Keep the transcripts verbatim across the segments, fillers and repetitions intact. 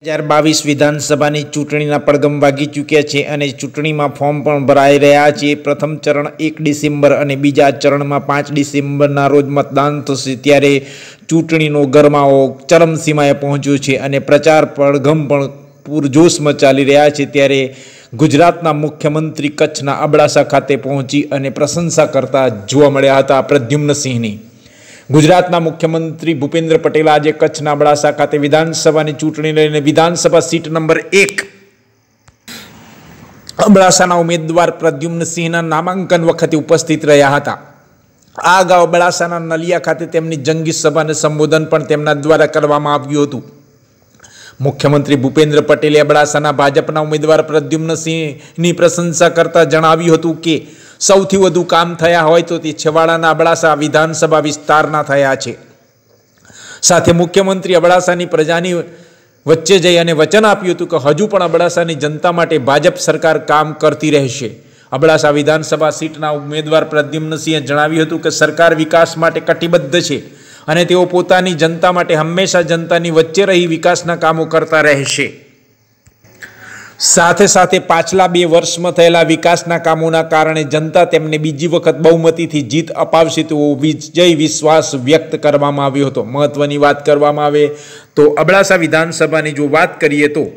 હજાર બાવીસ વિધાનસભાની ચૂંટણીના પડઘમ વાગી ચૂક્યા છે અને ચૂંટણીમાં ફોર્મ પણ ભરાઈ રહ્યા છે. પ્રથમ ચરણ એક ડિસેમ્બર અને બીજા ચરણમાં પાંચ ડિસેમ્બરના રોજ મતદાન થશે. ત્યારે ચૂંટણીનો ગરમાવો ચરમસીમાએ પહોંચ્યો છે અને પ્રચાર પડઘમ પણ પૂરજોશમાં ચાલી રહ્યા છે. ત્યારે ગુજરાતના મુખ્યમંત્રી કચ્છના અબડાસા ખાતે પહોંચી અને પ્રશંસા કરતા જોવા મળ્યા હતા પ્રદ્યુમ્નસિંહની. ગુજરાતના મુખ્યમંત્રી ભૂપેન્દ્ર પટેલ આજે કચ્છના અબડાસા ખાતે વિધાનસભાની ચૂંટણી લઈને વિધાનસભા સીટ નંબર એક અબડાસાના ઉમેદવાર પ્રદ્યુમ્નસિંહના નામાંકન વખતે ઉપસ્થિત રહ્યા હતા. આ અગાઉ અબડાસાના નલિયા ખાતે તેમની જંગી સભાને સંબોધન પણ તેમના દ્વારા કરવામાં આવ્યું હતું. મુખ્યમંત્રી ભૂપેન્દ્ર પટેલે અબડાસાના ભાજપના ઉમેદવાર પ્રદ્યુમ્નસિંહની પ્રશંસા કરતા જણાવ્યું હતું કે સૌથી વધુ કામ થયા હોય તો તે છેવાડાના અબડાસા વિધાનસભા વિસ્તારના થયા છે. સાથે મુખ્યમંત્રી અબડાસાની પ્રજાની વચ્ચે જઈ અને વચન આપ્યું હતું કે હજુ પણ અબડાસાની જનતા માટે ભાજપ સરકાર કામ કરતી રહેશે. અબડાસા વિધાનસભા સીટના ઉમેદવાર પ્રદ્યુમ્નસિંહે જણાવ્યું હતું કે સરકાર વિકાસ માટે કટિબદ્ધ છે અને તેઓ પોતાની જનતા માટે હંમેશા જનતાની વચ્ચે રહી વિકાસના કામો કરતા રહેશે. સાથે સાથે પાછલા બે વર્ષમાં થયેલા વિકાસના કામોના કારણે જનતા તેમને બીજી વખત બહુમતીથી જીત અપાવશે તેવો વિજય વિશ્વાસ વ્યક્ત કરવામાં આવ્યો હતો. મહત્વની વાત કરવામાં આવે તો અબડાસા વિધાનસભાની જો વાત કરીએ તો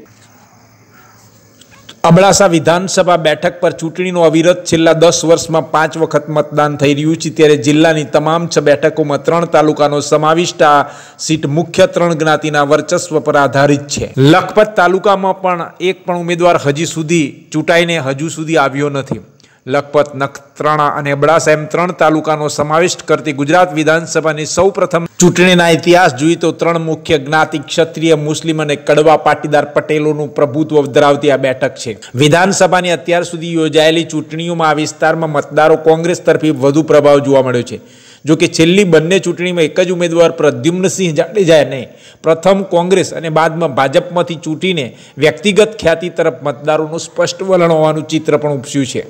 અબડાસા વિધાનસભા બેઠક પર ચૂંટણીનો અવિરત છેલ્લા દસ વર્ષમાં પાંચ વખત મતદાન થઈ રહ્યું છે. ત્યારે જિલ્લાની તમામ છ બેઠકોમાં ત્રણ તાલુકાનો સમાવિષ્ટ આ સીટ મુખ્ય ત્રણ જ્ઞાતિના વર્ચસ્વ પર આધારિત છે. લખપત તાલુકામાં પણ એક પણ ઉમેદવાર હજી સુધી ચૂંટાઈને હજુ સુધી આવ્યો નથી. લખપત, નખત્રાણા અને અબડાસા એમ ત્રણ તાલુકાનો સમાવેશ કરતી ગુજરાત વિધાનસભાની સૌ પ્રથમ ચૂંટણીના ઇતિહાસ જોઈએ તો ત્રણ મુખ્ય જ્ઞાતિ ક્ષત્રિય, મુસ્લિમ અને કડવા પાટીદાર પટેલોનું પ્રભુત્વ ધરાવતી આ બેઠક છે. વિધાનસભાની અત્યાર સુધી યોજાયેલી ચૂંટણીઓમાં આ વિસ્તારમાં મતદારો કોંગ્રેસ તરફી વધુ પ્રભાવ જોવા મળ્યો છે. જો કે છેલ્લી બંને ચૂંટણીમાં એક જ ઉમેદવાર પ્રદ્યુમ્નસિંહ જાડેજાને પ્રથમ કોંગ્રેસ અને બાદમાં ભાજપમાંથી ચૂંટીને વ્યક્તિગત ખ્યાતિ તરફ મતદારોનું સ્પષ્ટ વલણ હોવાનું ચિત્ર પણ ઉપસ્યું છે.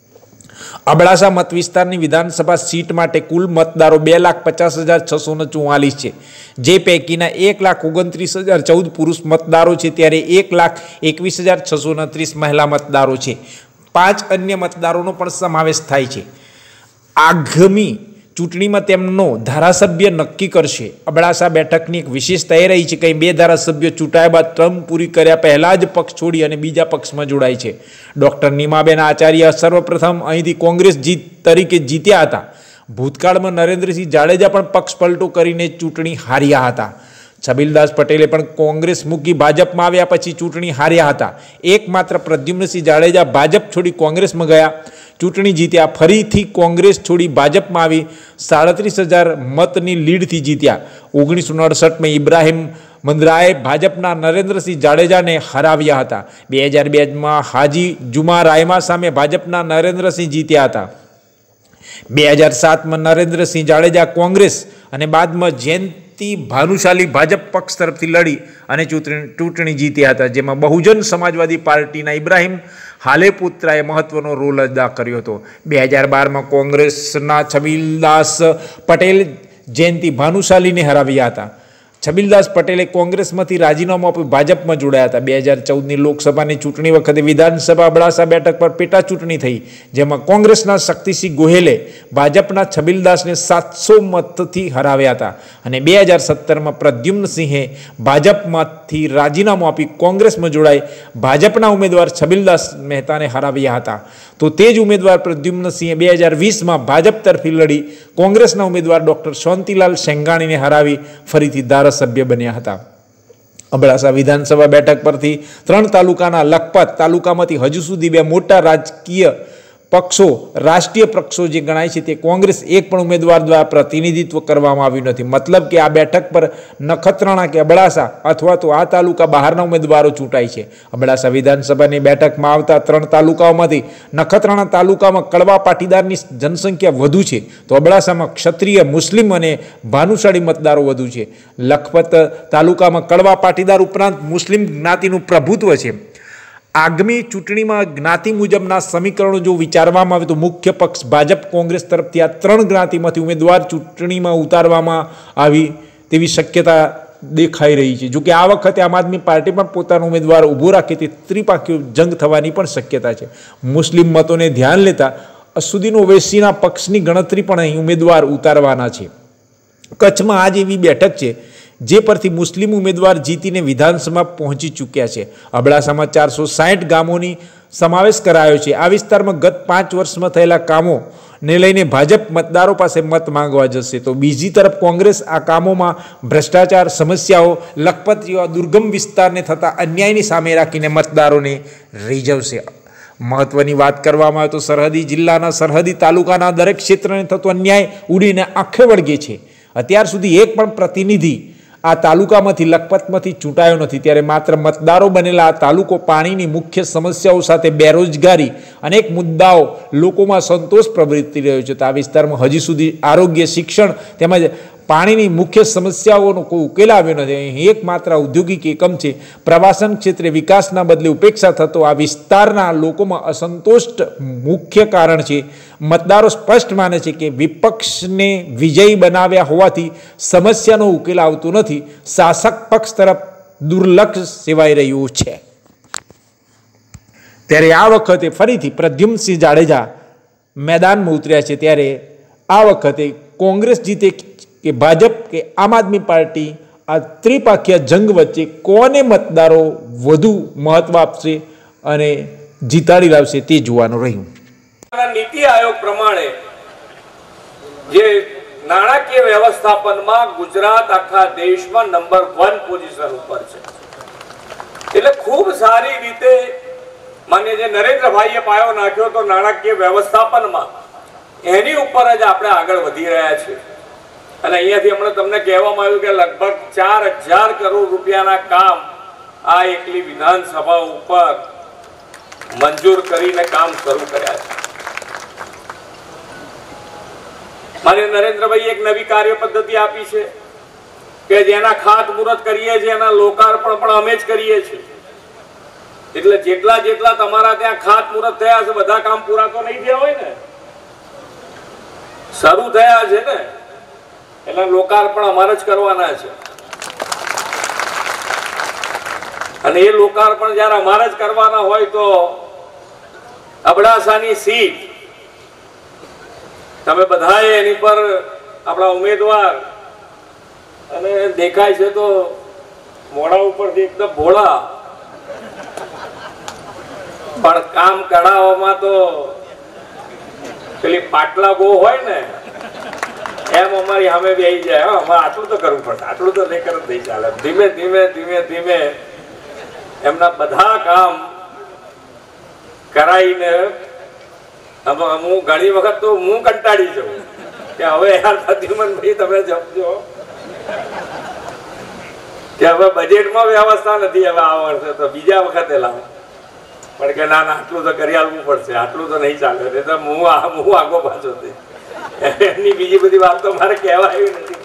અબડાસા મત વિસ્તારની વિધાનસભા સીટ માટે કુલ મતદારો બે લાખ પચાસ હજાર છસો ને ચુમ્માલીસ છે. જે પૈકીના એક લાખ ઓગણત્રીસ હજાર ચૌદ પુરુષ મતદારો છે ત્યારે એક લાખ એકવીસ હજાર છસો ને ત્રીસ મહિલા મતદારો છે. પાંચ અન્ય મતદારોનો પણ સમાવેશ થાય છે. આગામી ચૂંટણીમાં તેમનો ધારાસભ્ય નક્કી કરશે. અબડાસા બેઠકની એક વિશેષતા એ રહી છે કે બે ધારાસભ્યો ચૂંટાયા બાદ ટર્મ પૂરી કર્યા પહેલા જ પક્ષ છોડી અને બીજા પક્ષમાં જોડાય છે. ડૉક્ટર નીમાબેન આચાર્ય સર્વપ્રથમ અહીંથી કોંગ્રેસ જીત તરીકે જીત્યા હતા. ભૂતકાળમાં નરેન્દ્રસિંહ જાડેજા પણ પક્ષ પલટો કરીને ચૂંટણી હાર્યા હતા. છબીલદાસ પટેલે પણ કોંગ્રેસ મૂકી ભાજપમાં આવ્યા પછી ચૂંટણી હાર્યા હતા. એકમાત્ર પ્રદ્યુમ્નસિંહ જાડેજા ભાજપ છોડી કોંગ્રેસમાં ગયા, ચૂંટણી જીત્યા, ફરીથી કોંગ્રેસ છોડી ભાજપમાં આવી સાડત્રીસ હજાર મતની લીડથી જીત્યા. ઓગણીસો અડસઠમાં ઇબ્રાહિમ મંદરાએ ભાજપના નરેન્દ્રસિંહ જાડેજાને હરાવ્યા હતા. બે હજાર બેમાં હાજી જુમા રાયમા સામે ભાજપના નરેન્દ્રસિંહ જીત્યા હતા. બે હજાર સાતમાં નરેન્દ્રસિંહ જાડેજા કોંગ્રેસ અને બાદમાં જયંતિ ભાનુશાલી ભાજપ પક્ષ તરફથી લડી અને ચૂંટણી ચૂંટણી જીત્યા હતા. જેમાં બહુજન સમાજવાદી પાર્ટીના ઇબ્રાહિમ હાલેપુત્રાએ મહત્વનો રોલ અદા કર્યો હતો. બે હજાર બારમાં કોંગ્રેસના છબીલદાસ પટેલ જયંતિ ભાનુશાલીને હરાવ્યા હતા. છબીલદાસ પટેલે કોંગ્રેસમાંથી રાજીનામું આપી ભાજપમાં જોડાયા હતા. બે હજાર ચૌદની લોકસભાની ચૂંટણી વખતે વિધાનસભા અબડાસા બેઠક પર પેટા ચૂંટણી થઈ, જેમાં કોંગ્રેસના શક્તિસિંહ ગોહેલે ભાજપના છબીલદાસને સાતસો મતથી હરાવ્યા હતા અને બે હજાર સત્તરમાં પ્રદ્યુમ્નસિંહે ભાજપમાંથી રાજીનામું આપી કોંગ્રેસમાં જોડાઈ ભાજપના ઉમેદવાર છબીલદાસ મહેતાને હરાવ્યા હતા. તો તે જ ઉમેદવાર પ્રદ્યુમ્નસિંહે બે હજાર વીસમાં ભાજપ તરફી લડી કોંગ્રેસના ઉમેદવાર ડૉક્ટર શાંતિલાલ સેંઘાણીને હરાવી ફરીથી ધારાસભ્ય બન્યા હતા. અબડાસા વિધાનસભા બેઠક પરથી ત્રણ તાલુકાના લખપત તાલુકામાંથી હજુ સુધી બે મોટા રાજકીય પક્ષો રાષ્ટ્રીય પક્ષો જે ગણાય છે તે કોંગ્રેસ એક પણ ઉમેદવાર દ્વારા પ્રતિનિધિત્વ કરવામાં આવ્યું નથી. મતલબ કે આ બેઠક પર નખત્રાણા કે અબડાસા અથવા તો આ તાલુકા બહારના ઉમેદવારો ચૂંટાય છે. અબડાસા વિધાનસભાની બેઠકમાં આવતા ત્રણ તાલુકાઓમાંથી નખત્રાણા તાલુકામાં કડવા પાટીદારની જનસંખ્યા વધુ છે, તો અબડાસામાં ક્ષત્રિય, મુસ્લિમ અને ભાનુશાળી મતદારો વધુ છે. લખપત તાલુકામાં કડવા પાટીદાર ઉપરાંત મુસ્લિમ જ્ઞાતિનું પ્રભુત્વ છે. આગામી ચૂંટણીમાં જ્ઞાતિ મુજબના સમીકરણો જો વિચારવામાં આવે તો મુખ્ય પક્ષ ભાજપ કોંગ્રેસ તરફથી આ ત્રણ જ્ઞાતિમાંથી ઉમેદવાર ચૂંટણીમાં ઉતારવામાં આવી તેવી શક્યતા દેખાઈ રહી છે। જોકે આ વખતે આમ આદમી પાર્ટી પણ પોતાનો ઉમેદવાર ઊભો રાખે તે ત્રિપાખીય જંગ થવાની પણ શક્યતા છે। મુસ્લિમ મતોને ધ્યાન લેતા અસુદ્દીન ઓવૈસીના પક્ષની ગણતરી પણ અહીં ઉમેદવાર ઉતારવાના છે। કચ્છમાં આજ એવી બેઠક છે જે પરથી મુસ્લિમ ઉમેદવાર જીતીને વિધાનસભા પહોંચી ચૂક્યા છે। અબડાસામાં ચારસો સાઠ ગામોની સમાવેશ કરાયો છે। આ વિસ્તારમાં ગત પાંચ વર્ષમાં થયેલા કામોને લઈને ભાજપ મતદારો પાસે મત માંગવા જશે, તો બીજી તરફ કોંગ્રેસ આ કામોમાં ભ્રષ્ટાચાર, સમસ્યાઓ, લખપત જેવા દુર્ગમ વિસ્તારને થતા અન્યાયની સામે રાખીને મતદારોને રીઝવશે। મહત્વની વાત કરવામાં આવે તો સરહદી જિલ્લાના સરહદી તાલુકાના દરેક ક્ષેત્રને થતો અન્યાય ઉડીને આંખે વળગે છે। અત્યાર સુધી એક પણ પ્રતિનિધિ આ તાલુકામાંથી લખપતમાંથી ચૂંટાયો નથી, ત્યારે માત્ર મતદારો બનેલા આ તાલુકો પાણીની મુખ્ય સમસ્યાઓ સાથે બેરોજગારી અનેક મુદ્દાઓ લોકોમાં સંતોષ પ્રવર્તી રહ્યો છે। તો આ વિસ્તારમાં હજી સુધી આરોગ્ય, શિક્ષણ તેમજ પાણીની મુખ્ય સમસ્યાઓનો કોઈ ઉકેલ આવ્યો નથી। અહીં એકમાત્ર ઔદ્યોગિક એકમ છે। પ્રવાસન ક્ષેત્રે વિકાસના બદલે ઉપેક્ષા થતો આ વિસ્તારના લોકોમાં અસંતોષ મુખ્ય કારણ છે। મતદારો સ્પષ્ટ માને છે કે વિપક્ષને વિજયી બનાવ્યા હોવાથી સમસ્યાનો ઉકેલ આવતો નથી, શાસક પક્ષ તરફ દુર્લક્ષ સેવાઈ રહ્યું છે। ત્યારે આ વખતે ફરીથી પ્રદ્યુમ્નસિંહ જાડેજા મેદાનમાં ઉતર્યા છે। ત્યારે આ વખતે કોંગ્રેસ જીતે કે ભાજપ કે આમ આદમી પાર્ટી, આ ત્રિપાખીય જંગ વચ્ચે કોને મતદારો વધુ મહત્વ આપશે અને જીતાડી લાવશે તે જોવાનું રહ્યું। નીતિ આયોગ પ્રમાણે જે નાણાકીય વ્યવસ્થાપનમાં ગુજરાત આખા દેશમાં નંબર વન પોઝિશન ઉપર છે, એટલે ખૂબ સારી રીતે માન્ય જે નરેન્દ્રભાઈએ પાયો નાખ્યો તો નાણાકીય વ્યવસ્થાપનમાં, એની ઉપર જ આપણે આગળ વધી રહ્યા છીએ। અને અહીંયાથી હમણાં તમને કહેવામાં આવ્યું કે લગભગ ચાર હજાર કરોડ રૂપિયાના કામ આ એકલી વિધાનસભા ઉપર મંજૂર કરીને કામ શરૂ કર્યા છે। માન્ય નરેન્દ્રભાઈ એક નવી કાર્ય પદ્ધતિ આપી છે કે જેના ખાતમુહૂર્ત કરીએ છીએ એના લોકાર્પણ પણ અમે જ કરીએ છીએ। એટલે જેટલા જેટલા તમારા ત્યાં ખાતમુહૂર્ત થયા છે બધા કામ પૂરા તો નહીં થયા હોય ને, શરૂ થયા છે ને, એટલે લોકાર્પણ અમારે જ કરવાના છે। અને એ લોકાર્પણ જયારે અમારે જ કરવાના હોય તો અબડાસાની સીટ તમે બધાએ એની પર આપણા ઉમેદવાર અને દેખાય છે તો મોઢા ઉપરથી એકદમ ભોળા, પણ કામ કરાવવામાં તો પેલી પાટલા બહુ હોય ને એમ અમારી સામે બેસી જાય। અમારે આટલું તો કરવું પડશે, આટલું તો નહીં કરવું નહીં ચાલે। ધીમે ધીમે ધીમે ધીમે એમના બધા કામ કરાવીને હું ઘણી વખત તો હું કંટાળી જાઉં કે હવે યાર પ્રદ્યુમનભાઈ તમે જપજો કે હવે બજેટમાં વ્યવસ્થા નથી, હવે આ વર્ષે તો બીજા વખતે લાવો, પણ કે ના ના આટલું તો કરી આવવું પડશે, આટલું તો નહીં ચાલે। તો હું હું આગો પાછો થઈ એમની બીજી બધી વાત તો મારે કહેવાય નથી।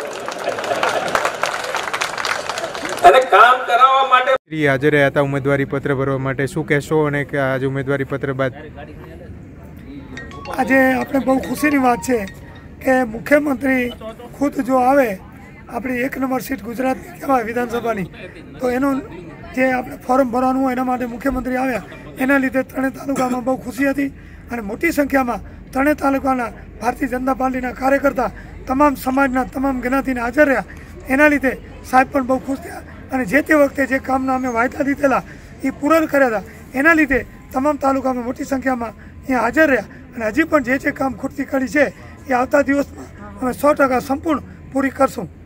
અને કામ કરાવવા માટે હાજર રહ્યા હતા ઉમેદવારી પત્ર ભરવા માટે, શું કહેશો? અને કે આજે ઉમેદવારી પત્ર બાદ આજે આપણે બહુ ખુશીની વાત છે કે મુખ્યમંત્રી ખુદ જો આવે, આપણી એક નંબર સીટ ગુજરાતની કહેવાય વિધાનસભાની, તો એનું જે આપણે ફોર્મ ભરવાનું હોય એના માટે મુખ્યમંત્રી આવ્યા, એના લીધે ત્રણેય તાલુકામાં બહુ ખુશી હતી। અને મોટી સંખ્યામાં ત્રણેય તાલુકાના ભારતીય જનતા પાર્ટીના કાર્યકર્તા તમામ સમાજના તમામ જ્ઞાતિને હાજર રહ્યા, એના લીધે સાહેબ પણ બહુ ખુશ થયા। અને જે તે વખતે જે કામના અમે વાયદા દીધેલા એ પૂરા કર્યા હતા, એના લીધે તમામ તાલુકામાં મોટી સંખ્યામાં અહીંયા હાજર રહ્યા। અને હજી પણ જે જે કામ ખૂટતી કડી છે એ આવતા દિવસમાં અમે સો ટકા સંપૂર્ણ પૂરી કરશું।